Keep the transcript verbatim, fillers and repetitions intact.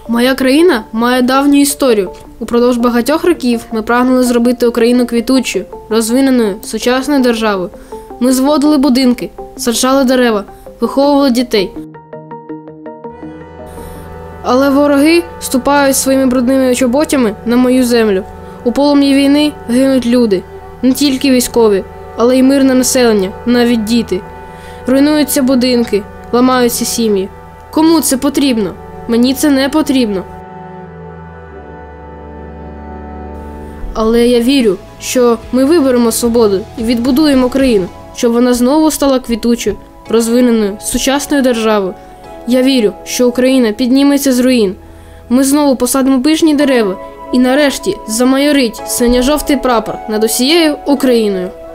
Моя країна має давню історію. Упродовж багатьох років ми прагнули зробити Україну квітучою, розвиненою, сучасною державою. Ми зводили будинки, саджали дерева, виховували дітей. Але вороги ступають своїми брудними чоботями на мою землю. У полум'ї війни гинуть люди. Не тільки військові, але й мирне населення, навіть діти. Руйнуються будинки, ламаються сім'ї. Кому це потрібно? Мені це не потрібно. Але я вірю, що ми виберемо свободу і відбудуємо країну, щоб вона знову стала квітучою, розвиненою, сучасною державою. Я вірю, що Україна підніметься з руїн. Ми знову посадимо пишні дерева і нарешті замайорить синьо-жовтий прапор над усією Україною.